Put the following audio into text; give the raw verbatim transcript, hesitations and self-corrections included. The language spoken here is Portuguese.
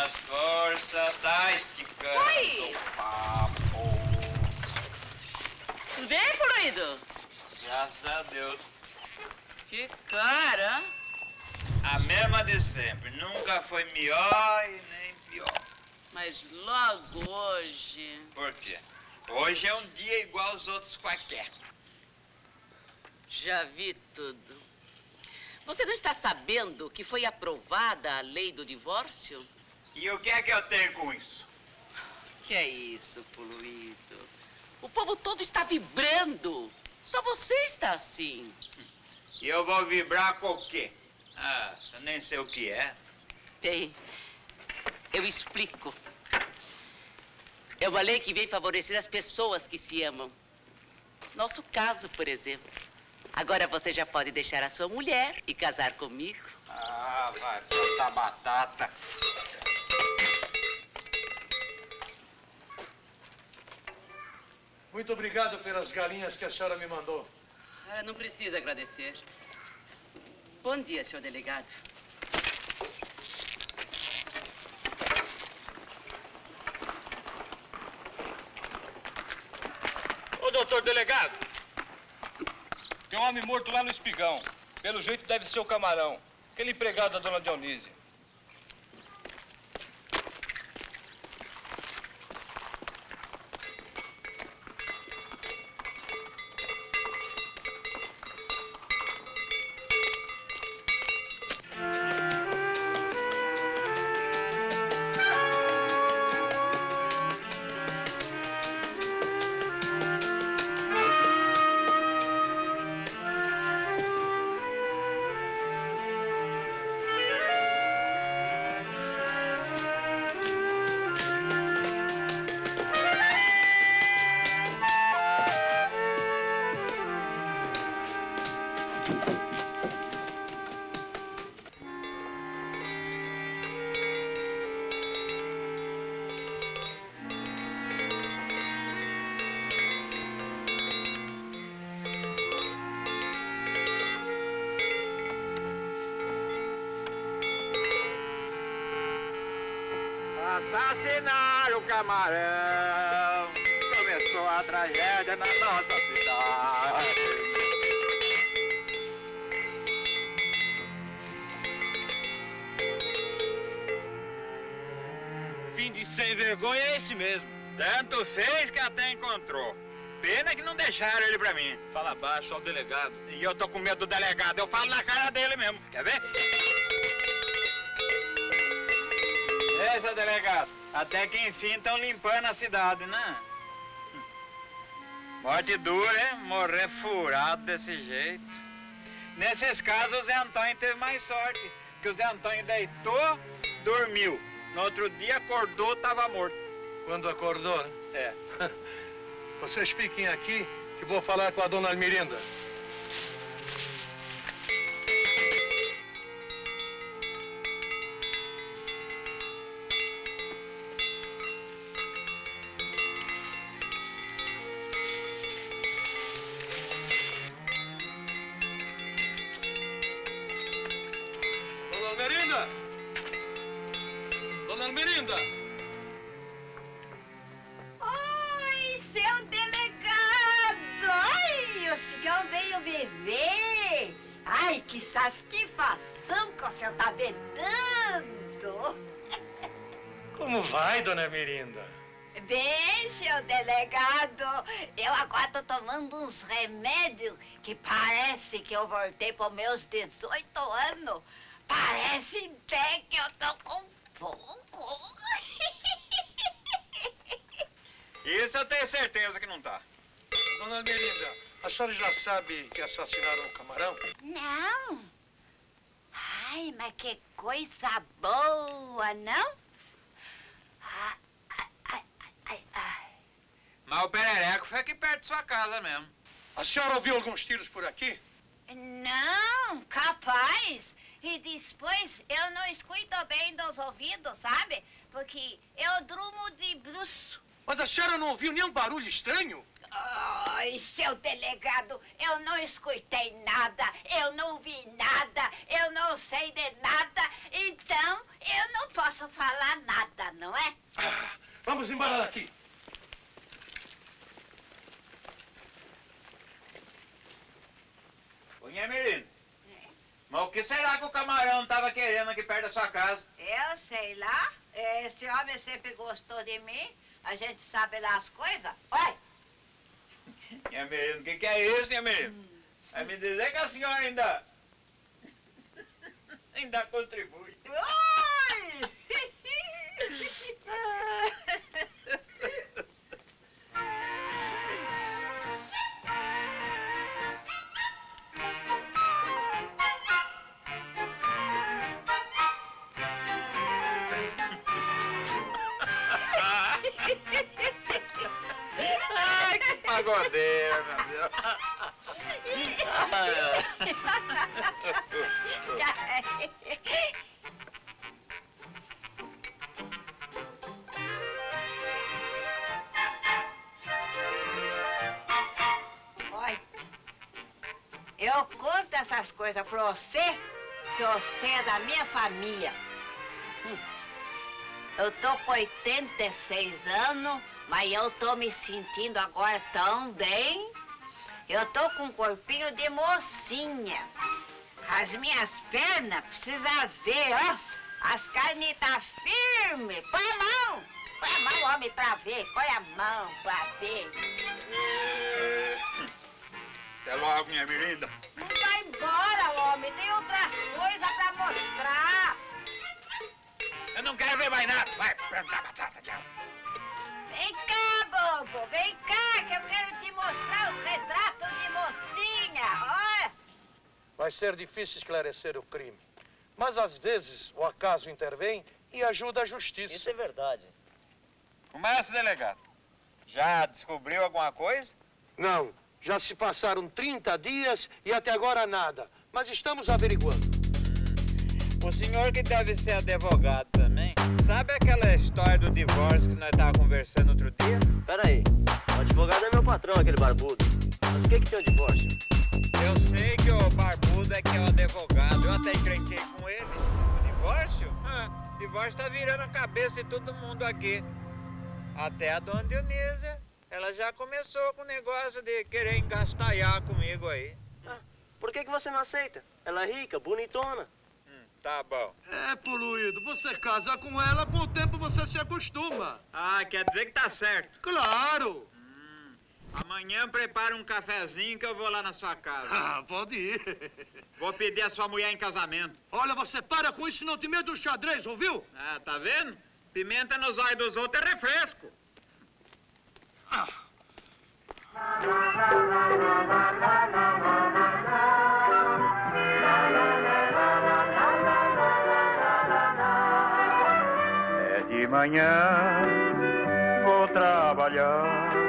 as forças tá esticando. Oi! O papo. Tudo bem, poluído? Graças a Deus. Que cara! A mesma de sempre. Nunca foi melhor e nem pior. Mas logo hoje... Por quê? Hoje é um dia igual aos outros quaisquer. Já vi tudo. Você não está sabendo que foi aprovada a lei do divórcio? E o que é que eu tenho com isso? Que é isso, poluído? O povo todo está vibrando. Só você está assim. E eu vou vibrar com o quê? Ah, eu nem sei o que é. Bem, eu explico. É uma lei que vem favorecer as pessoas que se amam. Nosso caso, por exemplo. Agora você já pode deixar a sua mulher e casar comigo. Ah, vai plantar batata. Muito obrigado pelas galinhas que a senhora me mandou. Ah, não precisa agradecer. Bom dia, senhor delegado. Ô, doutor delegado, tem um homem morto lá no espigão. Pelo jeito deve ser o Camarão, aquele empregado da dona Dionísia. Assassinaram o Camarão. Começou a tragédia na nossa cidade. Fim de sem vergonha é esse mesmo. Tanto fez que até encontrou. Pena que não deixaram ele pra mim. Fala baixo ao delegado. E eu tô com medo do delegado. Eu falo na cara dele mesmo. Quer ver? É, seu delegado. Até que enfim estão limpando a cidade, né? Morte dura, hein? Morrer furado desse jeito. Nesses casos, o Zé Antônio teve mais sorte. Que o Zé Antônio deitou, dormiu. No outro dia, acordou, estava morto. Quando acordou, né? É. Vocês fiquem aqui que vou falar com a dona Almirinda. Dona Almirinda! Dona Almirinda! Oi, seu delegado! Ai, o cigão veio me ver! Ai, que satisfação que o senhor tá vedando! Como vai, dona Almirinda? Bem, seu delegado, eu agora tô tomando uns remédios que parece que eu voltei para meus dezoito anos. Parece até que eu tô com fogo. Isso eu tenho certeza que não tá. Dona Almirinda, a senhora já sabe que assassinaram o Camarão? Não. Ai, mas que coisa boa, não? Ai, ai, ai, ai. Mas o Perereco foi aqui perto de sua casa mesmo. A senhora ouviu alguns tiros por aqui? Não, capaz. E depois eu não escuto bem dos ouvidos, sabe? Porque eu durmo de bruxo. Mas a senhora não ouviu nenhum barulho estranho? Ai, seu delegado, eu não escutei nada, eu não vi nada, eu não sei de nada, então eu não posso posso falar nada, não é? Ah, vamos embora daqui. Ô, Nhemirino, mas o que será que o camarão estava querendo aqui perto da sua casa? Eu sei lá. Esse homem sempre gostou de mim. A gente sabe lá as coisas. Olha. Nhemirino, o que, que é isso, Nhemirino? Hum. Vai me dizer que a senhora ainda... ainda contribui. Oi! Ai, que pagodeira, meu Deus. Olha, eu conto essas coisas pra você, que você é da minha família. Hum. Eu tô com oitenta e seis anos, mas eu tô me sentindo agora tão bem. Eu tô com um corpinho de mocinha. As minhas pernas, precisa ver, ó. As carnes tá firme. Põe a mão. Põe a mão, homem, pra ver. Põe a mão pra ver. Até logo, minha menina. Não vai embora, homem. Tem outras coisas pra mostrar. Eu não quero ver mais nada. Vai, plantar batata, tchau. Vem cá, bobo. Vem cá, que eu quero te mostrar os retratos de mocinha. Olha. Vai ser difícil esclarecer o crime. Mas às vezes o acaso intervém e ajuda a justiça. Isso é verdade. Começa, delegado. Já descobriu alguma coisa? Não, já se passaram trinta dias e até agora nada. Mas estamos averiguando. O senhor que deve ser advogado também, sabe aquela história do divórcio que nós estávamos conversando outro dia? Peraí, o advogado é meu patrão, aquele barbudo. Mas o que que tem o divórcio? Eu sei que o barbudo é que é o advogado, eu até encrenquei com ele. O divórcio? Ah, o divórcio tá virando a cabeça de todo mundo aqui. Até a dona Dionísia, ela já começou com o negócio de querer engastalhar comigo aí. Ah, por que que você não aceita? Ela é rica, bonitona. Tá bom. É, poluído, você casa com ela, com o tempo você se acostuma. Ah, quer dizer que tá certo. Claro! Hum, amanhã prepara um cafezinho que eu vou lá na sua casa. Ah, pode ir. Vou pedir a sua mulher em casamento. Olha, você para com isso, não te medo do xadrez, ouviu? Ah, tá vendo? Pimenta nos olhos dos outros é refresco. Ah. De manhã vou trabalhar